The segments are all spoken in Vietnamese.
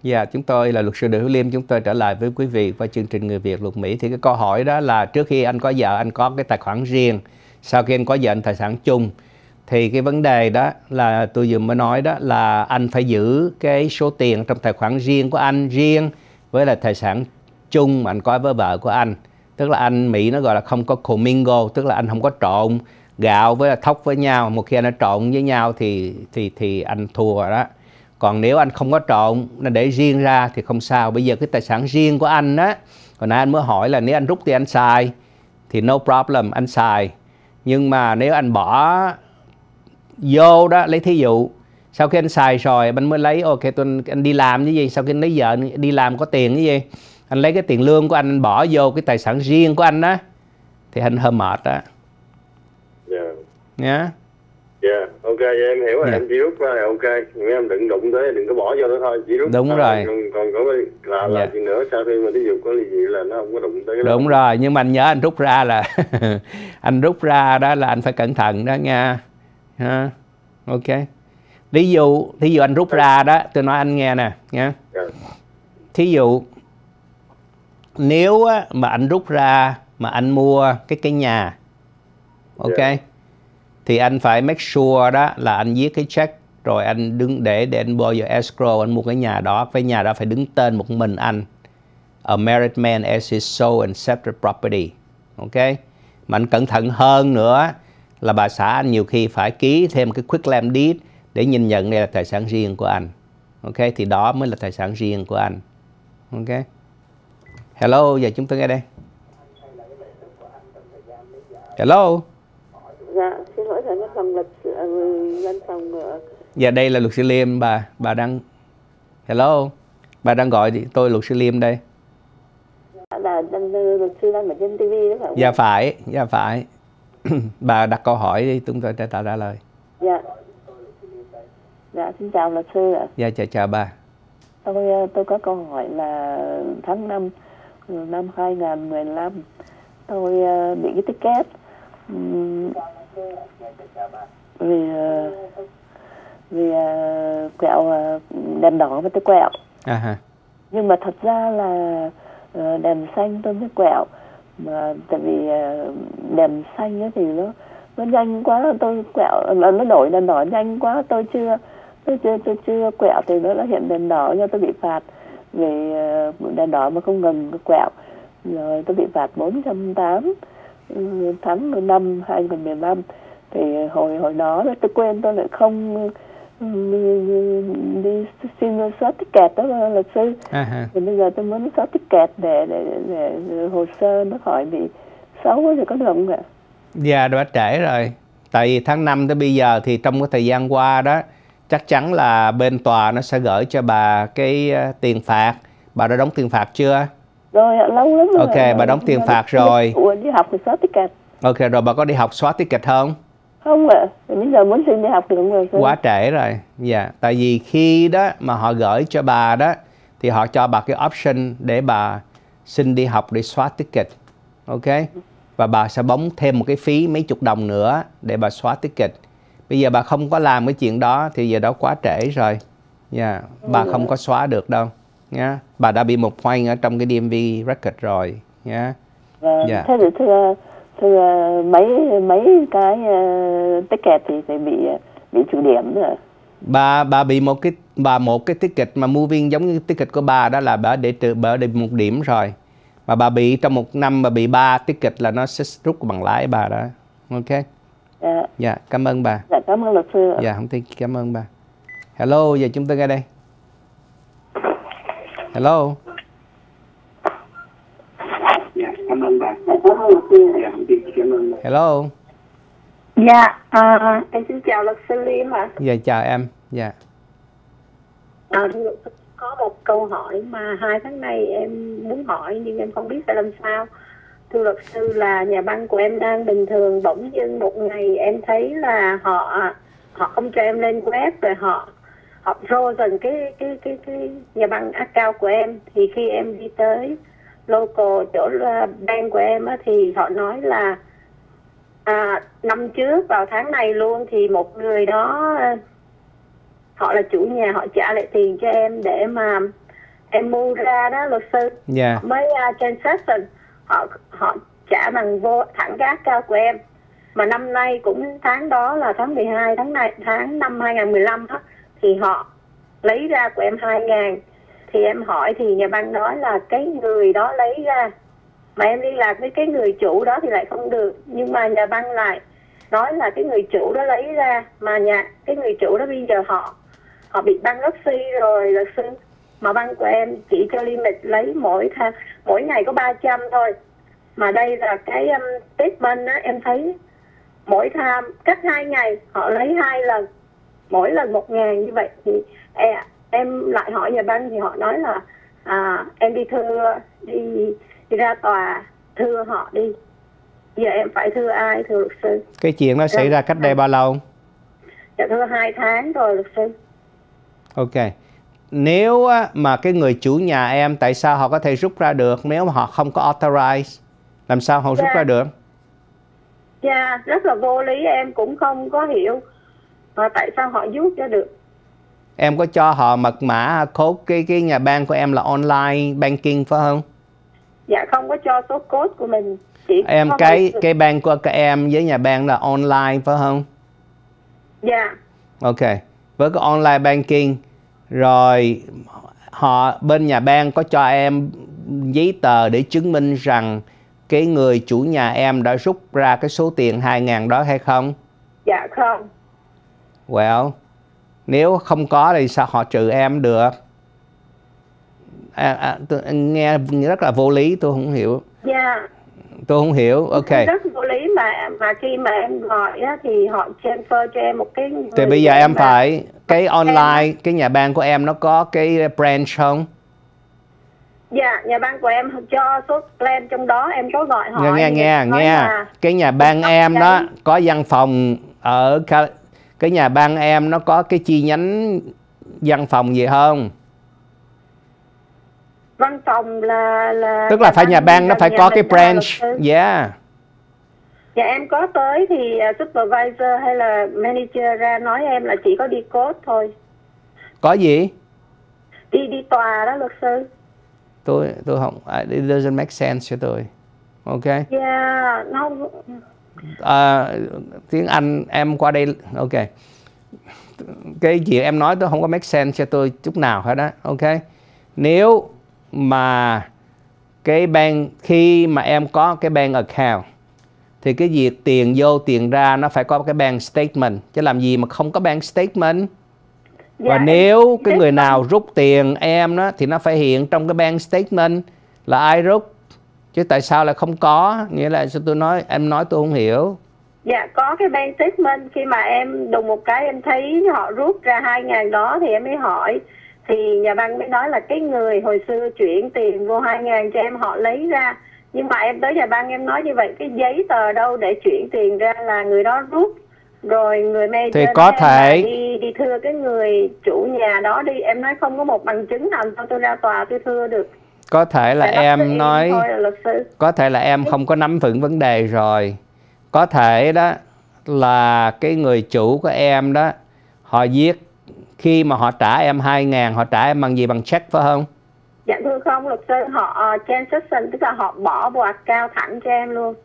Dạ, chúng tôi là luật sư Đỗ Hữu Liêm, chúng tôi trở lại với quý vị qua chương trình Người Việt Luật Mỹ. Thì cái câu hỏi đó là trước khi anh có vợ, anh có cái tài khoản riêng, sau khi anh có vợ, anh tài sản chung. Thì cái vấn đề đó là tôi vừa mới nói đó là anh phải giữ cái số tiền trong tài khoản riêng của anh riêng với là tài sản chung mà anh có với vợ của anh. Tức là anh Mỹ nó gọi là không có commingle, tức là anh không có trộn gạo với là thóc với nhau. Một khi anh đã trộn với nhau thì anh thua rồi đó. Còn nếu anh không có trộn, nó để riêng ra thì không sao. Bây giờ cái tài sản riêng của anh á, hồi nãy anh mới hỏi là nếu anh rút thì anh xài thì no problem, anh xài. Nhưng mà nếu anh bỏ vô đó, lấy thí dụ sau khi anh xài rồi anh mới lấy, ok anh đi làm cái gì, sau khi anh lấy vợ đi làm có tiền cái gì, anh lấy cái tiền lương của anh bỏ vô cái tài sản riêng của anh á, thì anh hơi mệt đó. Dạ. Nhá. Dạ, ok, em hiểu rồi, em chỉ rút ra là ok, nhưng em đừng đụng tới, đừng có bỏ vô nó thôi, chỉ rút. Đúng rồi. Còn có là gì nữa, sau khi mà ví dụ có gì là nó không có đụng tới cái đó. Đúng rồi, nhưng mà anh nhớ anh rút ra là anh rút ra đó là anh phải cẩn thận đó nha. Ha. Ok. Thí dụ anh rút ra đó, tôi nói anh nghe nè nha. Thí dụ nếu mà anh rút ra mà anh mua cái nhà, ok, thì anh phải make sure đó là anh viết cái check rồi anh đứng để anh bỏ vào escrow, anh mua cái nhà đó, cái nhà đó phải đứng tên một mình anh. A married man as his sole and separate property. Ok. Mà anh cẩn thận hơn nữa là bà xã anh nhiều khi phải ký thêm cái quitclaim deed để nhìn nhận đây là tài sản riêng của anh. Ok, thì đó mới là tài sản riêng của anh. Ok. Hello, giờ chúng tôi nghe đây. Hello. Dạ, xin lỗi là văn phòng văn phòng. Dạ, đây là luật sư Liêm, bà đang. Hello, bà đang gọi thì tôi luật sư Liêm đây. Là luật sư đang ở trên TV đó phải không? Dạ phải. Bà đặt câu hỏi đi, chúng tôi sẽ trả lời. Dạ, xin chào luật sư ạ. Dạ, chào bà. Tôi có câu hỏi là tháng 5 năm 2015 tôi bị cái ticket vì quẹo đèn đỏ mà tôi quẹo. Nhưng mà thật ra là đèn xanh tôi mới quẹo, mà tại vì đèn xanh ấy thì nó nhanh quá, tôi quẹo nó đổi đèn đỏ nhanh quá, tôi chưa quẹo thì nó đã hiện đèn đỏ, cho tôi bị phạt vì đèn đỏ mà không ngừng quẹo, rồi tôi bị phạt 480 tháng 5 2015. Thì hồi đó tôi quên, tôi lại không đi xin xóa ticket đó luật sư. Thì bây giờ tôi muốn xóa ticket để hồ sơ nó khỏi bị xấu thì có được không ạ? Dạ, đã trễ rồi. Tại vì tháng 5 tới bây giờ thì trong cái thời gian qua đó, chắc chắn là bên tòa nó sẽ gửi cho bà cái tiền phạt. Bà đã đóng tiền phạt chưa? Rồi, lâu lắm rồi. Ok, bà đóng tiền phạt rồi. Đi học thì xóa ticket. Ok, rồi bà có đi học xóa ticket không? Không ạ, bây giờ muốn xin đi học được không rồi? Quá trễ rồi. Dạ, tại vì khi đó mà họ gửi cho bà đó thì họ cho bà cái option để bà xin đi học để xóa ticket. Ok. Và bà sẽ bóng thêm một cái phí mấy chục đồng nữa để bà xóa ticket. Bây giờ bà không có làm cái chuyện đó thì giờ đó quá trễ rồi. Dạ, bà không có xóa được đâu nhá. Bà đã bị một point ở trong cái DMV record rồi nhá. Thế thì thưa mấy cái ticket thì phải bị trừ điểm nữa. Bà bị một cái ticket mà moving giống như ticket của bà đó là bà để một điểm rồi. Mà bà bị trong một năm mà bị 3 ticket là nó sẽ rút bằng lái bà đó. Ok. Dạ, cảm ơn bà. Dạ, cảm ơn luật sư. Dạ, không thích, cảm ơn bà. Hello, giờ chúng tôi nghe đây. Hello. Dạ, cảm ơn bà. Dạ, cảm ơn luật sư. Dạ, không thích, cảm ơn bà. Hello. Dạ, em xin chào luật sư Liêm ạ. Dạ, chào em. Dạ. Có một câu hỏi mà 2 tháng nay em muốn hỏi nhưng em không biết phải làm sao. Thưa luật sư, là nhà băng của em đang bình thường, bỗng dưng một ngày em thấy là họ không cho em lên web, rồi họ frozen cái nhà băng account của em. Thì khi em đi tới local chỗ bank của em á, thì họ nói là năm trước vào tháng này luôn thì một người đó, họ là chủ nhà, họ trả lại tiền cho em để mà em mua ra đó luật sư, mới transaction họ trả bằng vô thẳng gác cao của em. Mà năm nay cũng tháng đó là tháng 12 tháng năm 2015 đó, thì họ lấy ra của em 2.000. Thì em hỏi thì nhà băng nói là cái người đó lấy ra, mà em liên lạc với cái người chủ đó thì lại không được. Nhưng mà nhà băng lại nói là cái người chủ đó lấy ra, mà cái người chủ đó bây giờ họ bị bankruptcy rồi luật sư. Mà băng của em chỉ cho limit lấy mỗi ngày có 300 thôi. Mà đây là cái statement á, em thấy mỗi tham cách 2 ngày họ lấy 2 lần, mỗi lần 1.000 như vậy. Thì em lại hỏi nhà băng thì họ nói là em đi ra tòa thưa họ đi. Giờ em phải thưa ai thưa luật sư? Cái chuyện nó xảy ra cách đây bao lâu? Dạ thưa 2 tháng rồi luật sư. Ok. Nếu mà cái người chủ nhà em, tại sao họ có thể rút ra được nếu mà họ không có authorize? Làm sao họ rút ra được? Dạ, rất là vô lý, em cũng không có hiểu mà tại sao họ rút ra được. Em có cho họ mật mã code cái nhà băng của em là online banking phải không? Dạ không có cho số code của mình. Em cái bank của các em với nhà băng là online phải không? Dạ. Ok. Với cái online banking rồi họ bên nhà băng có cho em giấy tờ để chứng minh rằng cái người chủ nhà em đã rút ra cái số tiền 2.000 đó hay không? Dạ không. Well, nếu không có thì sao họ trừ em được? Nghe rất là vô lý, tôi không hiểu. Dạ. Tôi không hiểu, ok. Rất vô lý mà khi mà em gọi á, thì họ transfer cho em một cái người. Thì bây giờ em phải cái online, cái nhà băng của em nó có cái branch không? Dạ, nhà băng của em cho số plan trong đó, em có gọi hỏi. Nghe. Cái nhà băng em đó có văn phòng ở cái nhà băng em nó có cái chi nhánh văn phòng gì không? Văn phòng là tức là phải nhà băng nó phải có cái branch. Dạ em có tới thì supervisor hay là manager ra nói em là chỉ có đi court thôi. Có gì? Đi tòa đó luật sư. Tôi không, it doesn't make sense cho tôi. Ok. Yeah, nó tiếng Anh em qua đây, ok. Cái gì em nói tôi không có make sense cho tôi chút nào hết đó, ok. Nếu mà cái bank, khi mà em có cái bank account thì cái việc tiền vô tiền ra nó phải có cái bank statement, chứ làm gì mà không có bank statement. Và nếu cái người nào rút tiền em đó thì nó phải hiện trong cái bank statement là ai rút, chứ tại sao lại không có? Nghĩa là em nói tôi không hiểu. Dạ có cái bank statement, khi mà em đùng một cái em thấy họ rút ra 2.000 đó thì em mới hỏi, thì nhà băng mới nói là cái người hồi xưa chuyển tiền vô 2.000 cho em họ lấy ra. Nhưng mà em tới nhà băng em nói như vậy, cái giấy tờ đâu để chuyển tiền ra là người đó rút. Rồi người manager thì có thể đi thưa cái người chủ nhà đó đi. Em nói không có một bằng chứng nào cho tôi ra tòa tôi thưa được. Có thể là em nói có thể là em không có nắm vững vấn đề rồi. Có thể đó là cái người chủ của em đó, họ viết khi mà họ trả em 2.000, họ trả em bằng gì? Bằng check phải không? Dạ thưa không luật sư, họ transaction, tức là họ bỏ vào account thẳng cho em luôn.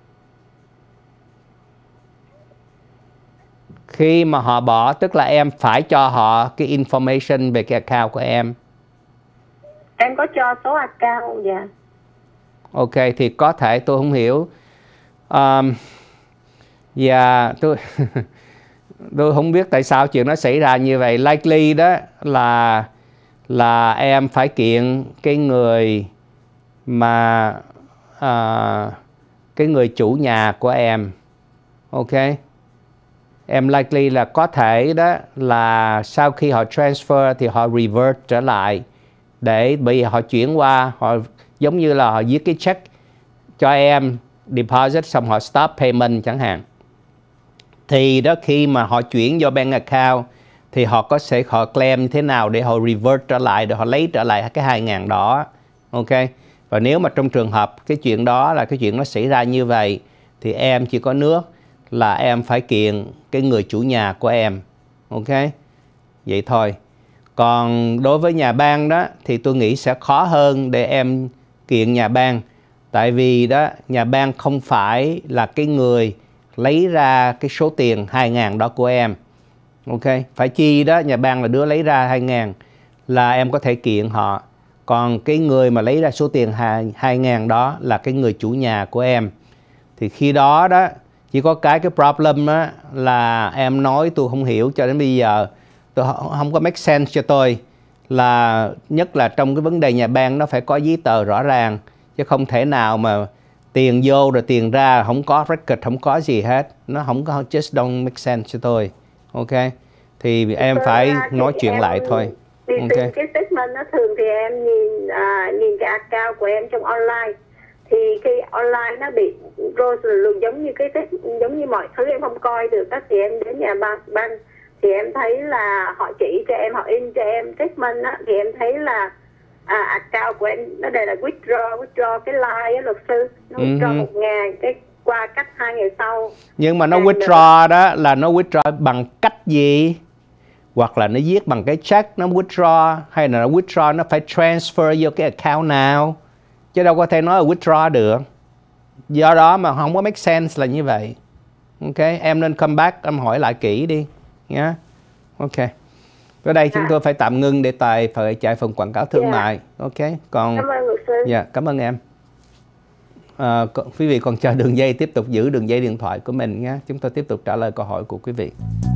Khi mà họ bỏ tức là em phải cho họ cái information về cái account của em. Em có cho số account, dạ. Ok, thì có thể tôi không hiểu. Và tôi không biết tại sao chuyện nó xảy ra như vậy. Likely đó là em phải kiện cái người mà cái người chủ nhà của em. Ok. Em likely là có thể đó là sau khi họ transfer thì họ revert trở lại, để bởi vì họ chuyển qua, họ giống như là họ viết cái check cho em deposit xong họ stop payment chẳng hạn. Thì đó khi mà họ chuyển vô bank account thì họ claim thế nào để họ revert trở lại, để họ lấy trở lại cái 2.000 đó. Ok. Và nếu mà trong trường hợp cái chuyện đó là cái chuyện nó xảy ra như vậy thì em chỉ có nước là em phải kiện cái người chủ nhà của em. Ok. Vậy thôi. Còn đối với nhà bang đó thì tôi nghĩ sẽ khó hơn để em kiện nhà bang. Tại vì đó nhà bang không phải là cái người lấy ra cái số tiền 2.000 đó của em. Ok, phải chi đó nhà bang là đứa lấy ra 2.000 là em có thể kiện họ. Còn cái người mà lấy ra số tiền 2.000 đó là cái người chủ nhà của em. Thì khi đó đó chỉ có cái problem á, là em nói tôi không hiểu cho đến bây giờ, tôi không có make sense cho tôi, là nhất là trong cái vấn đề nhà bang nó phải có giấy tờ rõ ràng, chứ không thể nào mà tiền vô rồi tiền ra không có record, không có gì hết, nó không có, just don't make sense cho tôi. Ok, thì em phải nói chuyện lại thôi. Thì okay. Cái statement nó thường thì em nhìn cái account của em trong online, thì khi online nó bị rose luôn, giống như mọi thứ em không coi được các, thì em đến nhà băng thì em thấy là họ chỉ cho em, họ in cho em statement á, thì em thấy là account của em nó đây là withdraw cái line á luật sư, nó withdraw 1.000, cái qua cách 2 ngày sau. Nhưng mà nó withdraw đó là nó withdraw bằng cách gì? Hoặc là nó viết bằng cái check nó withdraw, hay là nó withdraw nó phải transfer vô cái account nào, chứ đâu có thể nói là withdraw được. Do đó mà không có make sense là như vậy. Ok, em nên come back, em hỏi lại kỹ đi nhé. Yeah. Ok, ở đây chúng tôi phải tạm ngưng để phải chạy phần quảng cáo thương mại. Ok, còn cảm ơn luật sư. Dạ, cảm ơn em. Quý vị còn chờ đường dây, tiếp tục giữ đường dây điện thoại của mình nhé. Chúng tôi tiếp tục trả lời câu hỏi của quý vị.